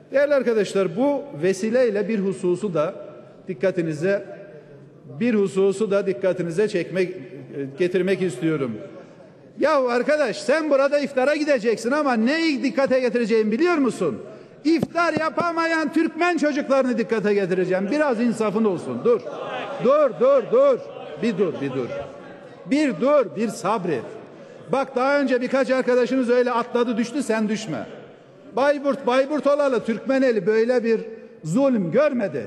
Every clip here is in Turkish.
Değerli arkadaşlar, bu vesileyle bir hususu da dikkatinize getirmek istiyorum. Ya arkadaş, sen burada iftara gideceksin ama neyi dikkate getireceğimi biliyor musun? İftar yapamayan Türkmen çocuklarını dikkate getireceğim. Biraz insafın olsun. Dur. Bir sabret. Bak, daha önce birkaç arkadaşınız öyle atladı düştü, sen düşme. Bayburt olalı Türkmeneli böyle bir zulüm görmedi.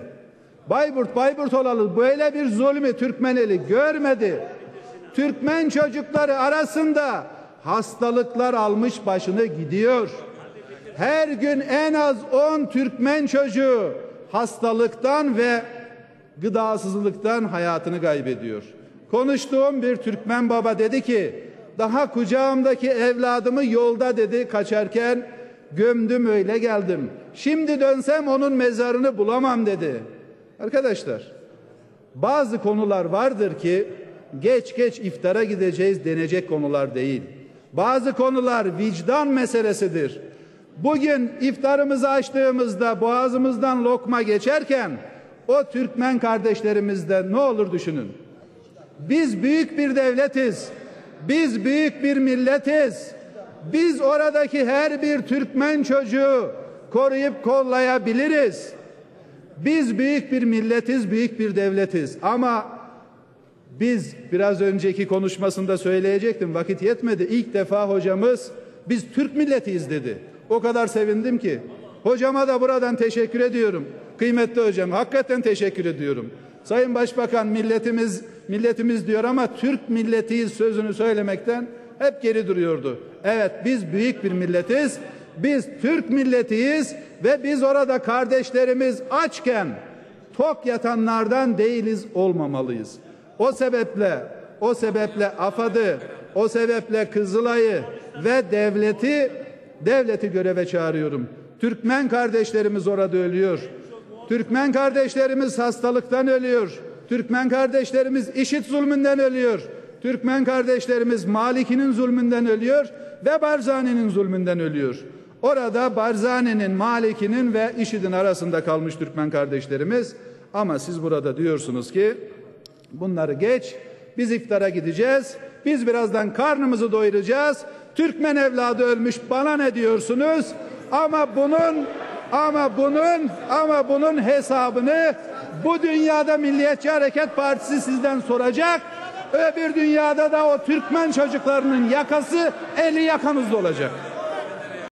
Bayburt olalı böyle bir zulmü Türkmeneli görmedi. Türkmen çocukları arasında hastalıklar almış başını gidiyor. Her gün en az 10 Türkmen çocuğu hastalıktan ve gıdasızlıktan hayatını kaybediyor. Konuştuğum bir Türkmen baba dedi ki, daha kucağımdaki evladımı yolda dedi kaçarken gömdüm, öyle geldim. Şimdi dönsem onun mezarını bulamam dedi. Arkadaşlar, bazı konular vardır ki geç iftara gideceğiz denecek konular değil. Bazı konular vicdan meselesidir. Bugün iftarımızı açtığımızda boğazımızdan lokma geçerken o Türkmen kardeşlerimizden ne olur düşünün. Biz büyük bir devletiz. Biz büyük bir milletiz. Biz oradaki her bir Türkmen çocuğu koruyup kollayabiliriz. Biz büyük bir milletiz, büyük bir devletiz. Ama biz, biraz önceki konuşmasında söyleyecektim, vakit yetmedi. İlk defa hocamız biz Türk milletiyiz dedi. O kadar sevindim ki. Hocama da buradan teşekkür ediyorum. Kıymetli hocam, hakikaten teşekkür ediyorum. Sayın Başbakan milletimiz diyor ama Türk milletiyiz sözünü söylemekten hep geri duruyordu. Evet, biz büyük bir milletiz. Biz Türk milletiyiz ve biz orada kardeşlerimiz açken tok yatanlardan değiliz, olmamalıyız. O sebeple AFAD'ı, o sebeple Kızılay'ı ve devleti göreve çağırıyorum. Türkmen kardeşlerimiz orada ölüyor. Türkmen kardeşlerimiz hastalıktan ölüyor. Türkmen kardeşlerimiz IŞİD zulmünden ölüyor. Türkmen kardeşlerimiz Maliki'nin zulmünden ölüyor ve Barzani'nin zulmünden ölüyor. Orada Barzani'nin, Maliki'nin ve IŞİD'in arasında kalmış Türkmen kardeşlerimiz. Ama siz burada diyorsunuz ki bunları geç, biz iftara gideceğiz, biz birazdan karnımızı doyuracağız. Türkmen evladı ölmüş, bana ne diyorsunuz? Ama bunun hesabını bu dünyada Milliyetçi Hareket Partisi sizden soracak. Öbür dünyada da o Türkmen çocuklarının yakası eli yakanızda olacak.